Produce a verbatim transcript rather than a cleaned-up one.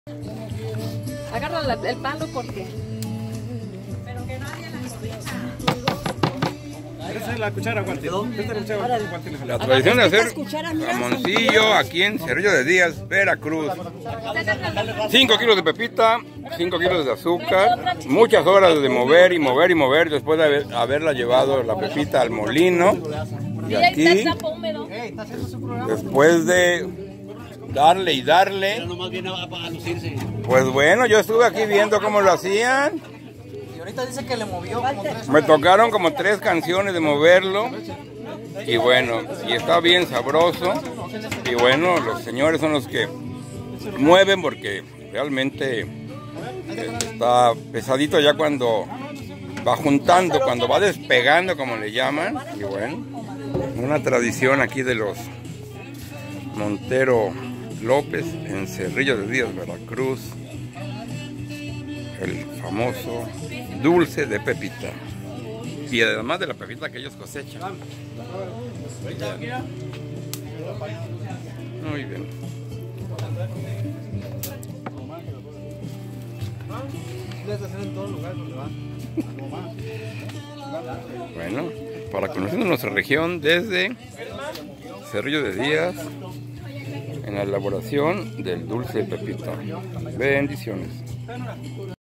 Agarra la, el palo porque... Pero que nadie la cobija. Esa es la cuchara, Guante. Esta es la cuchara, Guante. La tradición de hacer jamoncillo aquí en Cerrillo de Díaz, Veracruz. cinco kilos de pepita, cinco kilos de azúcar, muchas horas de mover y mover y mover después de haber, haberla llevado la pepita al molino. Y aquí, después de darle y darle, pues bueno, yo estuve aquí viendo cómo lo hacían. Ahorita dice que le movió como tres. Me tocaron como tres canciones de moverlo. Y bueno, y está bien sabroso. Y bueno, los señores son los que mueven porque realmente está pesadito ya cuando va juntando, cuando va despegando, como le llaman. Y bueno, una tradición aquí de los Montero López en Cerrillo de Díaz, Veracruz. El famoso dulce de pepita. Y además de la pepita que ellos cosechan. Muy bien. Bueno, para conocer nuestra región desde Cerrillo de Díaz en la elaboración del dulce de pepita. Bendiciones.